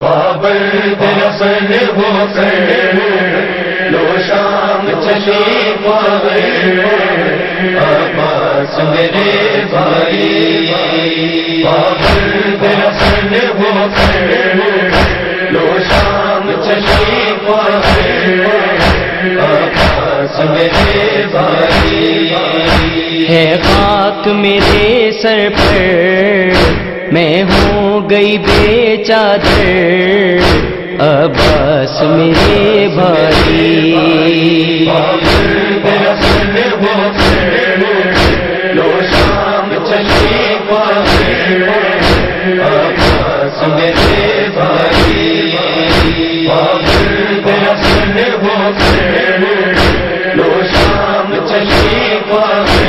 پابند رسن ہو کر لو شام چلی پائے عباس میرے بھائی پابند رسن ہو کر لو شام چلی پائے عباس میرے بھائی ہے خاک میرے سر پر میں ہو گئی بے چادر عباس میرے بھائی پابند رسن ہو کر لو شام چلی پائے عباس میرے بھائی پابند رسن ہو کر لو شام چلی پائے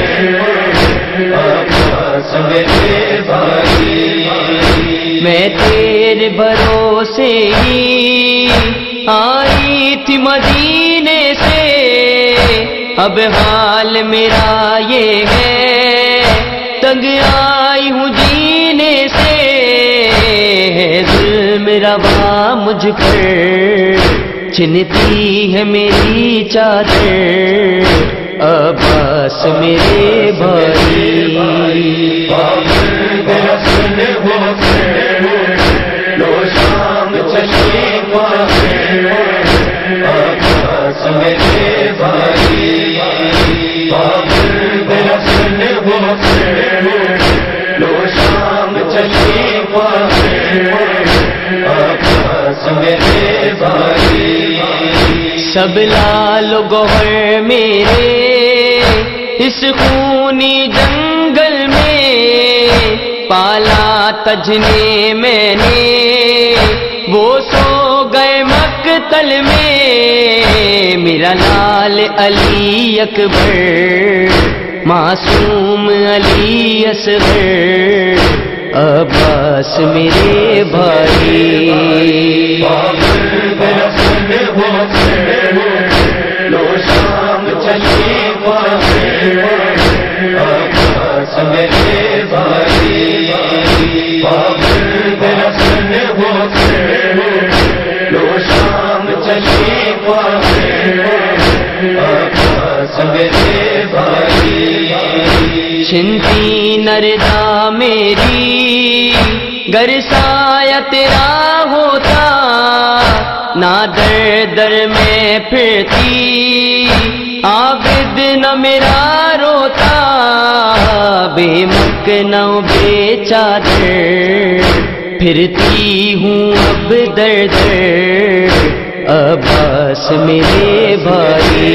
عباس میرے بھائی میں تیرے بھروسے ہی آئی تھی مدینے سے اب حال میرا یہ ہے تنگ آئی ہوں جینے سے ہے ظلم روا مجھ پر چھنتی ہے میری چادر عباس میرے بھائی پابند رسن ہو کر لو شام چلی پائے عباس میرے بھائی پابند رسن ہو کر لو شام چلی پائے عباس میرے بھائی سب لال و گوہر میرے اس خونی جنگل میں پالا تجنے میں نے وہ سو گئے مقتل میں میرا لال علی اکبر معصوم علی اصغر عباس میرے بھائی پابند رسن ہو کر لو شام چلی پائے عباس میرے بھائی پابند رسن ہو کر لو شام چلی پائے عباس میرے بھائی چھنتی نردا میری گر سایہ تیرا ہوتا نہ در در میں پھرتی عابد نہ میرا روتا بے مکنہ بے چادر پھرتی ہوں اب در در عباس میرے بھائی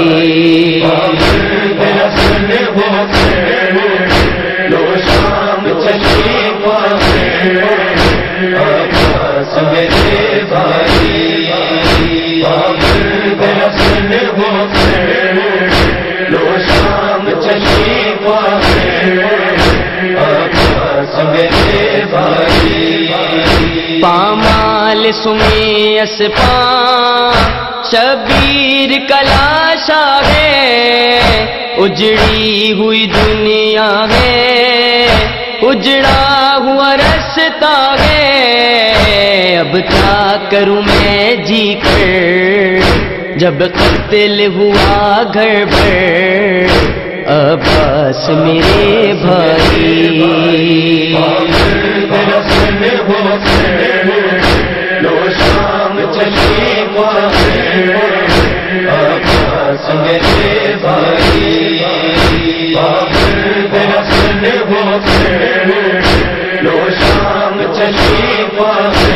پابند رسن ہو کر لو شام چلی پائے عباس میرے بھائی پابند رسن ہو کر لو شام چلی پائے عباس میرے بھائی پامال سمے اسپا شبیر کلاشا ہے اجڑی ہوئی دنیا ہے اجڑا ہوا رستا ہے اب کیا کروں میں جی کر جب قتل ہوا گھر بھر عباس میرے بھائی پابند رسن ہو کر لو شام چلی پائے عباس میرے بھائی پابند رسن ہو کر لو شام چلی پائے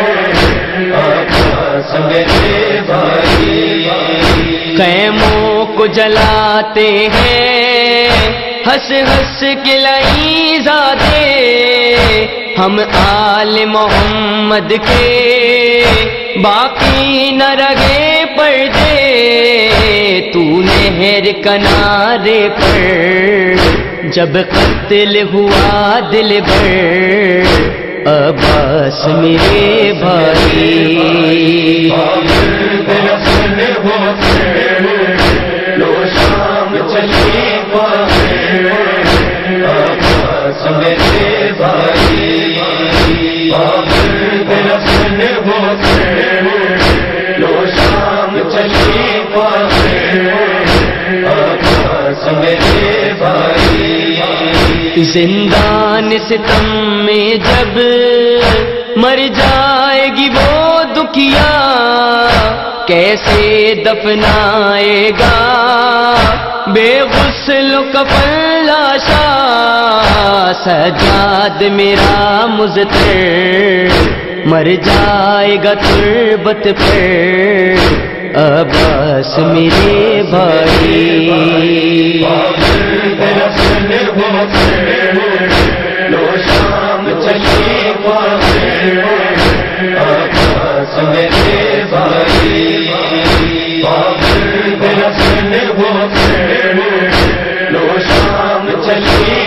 عباس میرے بھائی خیموں کو جلاتے ہیں ہنس ہنس کے لئی زادے ہم آل محمد کے باقی نہ رگے پردے تو نہر کنارے پر جب قتل ہوا دل بھر عباس میرے بھائی پابند رسن ہو کر لو شام چلی پائے عباس میرے بھائی پابند رسن زندان ستم میں جب مر جائے گی وہ دکھیا کیسے دفنائے گا بے غسل و کفن لاشا سجاد میرا مضطر مر جائے گا تربت پر عباس میرے بھائی لو شام چلی عباس میرے بھائی لو شام چلی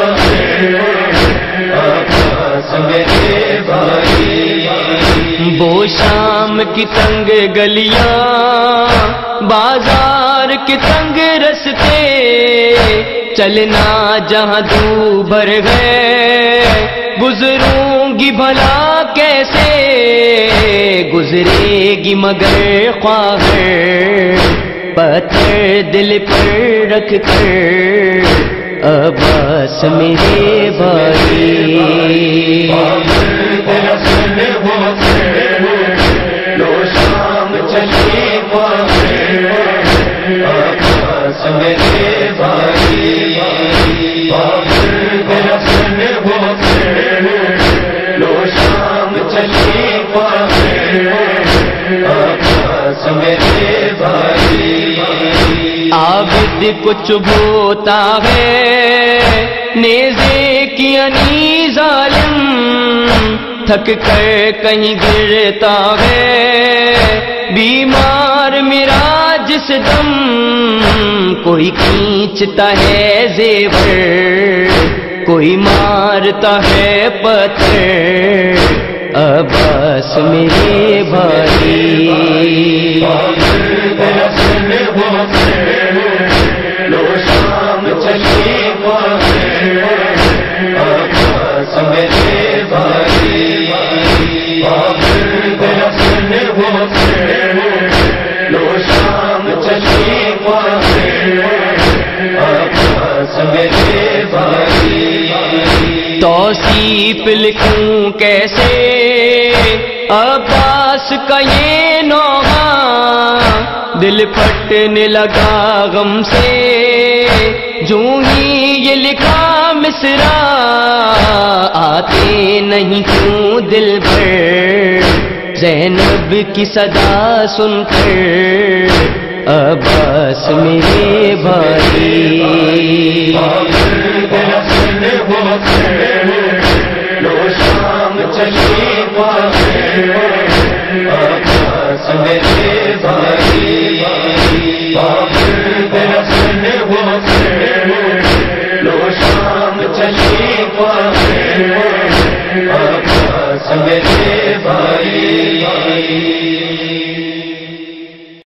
عباس میرے بھائی وہ شام کی تنگ گلیاں بازار کے تنگ رستے چلنا جہاں دوبھر گئے گزروں گی بھلا کیسے گزرے گی مگر خواہر پتھر دل پر رکھ کر عباس میرے بھائی لو شام چلی عباس میرے بھائی لو شام چلی عباس میرے بھائی عابد کو چبھوتا ہے نیزے کی انی ظالم تھک کر کہیں گرتا ہے بیمار میرا جس دم کوئی کھینچتا ہے زیور کوئی مارتا ہے پتھر عباس میرے بھائی لو شام چلی عباس میرے بھائی لو شام چلی عباس میرے بھائی توصیف لکھوں کیسے عباس کا یہ نوحہ دل پھٹنے لگا غم سے جو ہی یہ لکھا مصرع آتے نہیں کیوں دل بھر زینب کی صدا سن کر عباس میرے بھائی لو شام چلی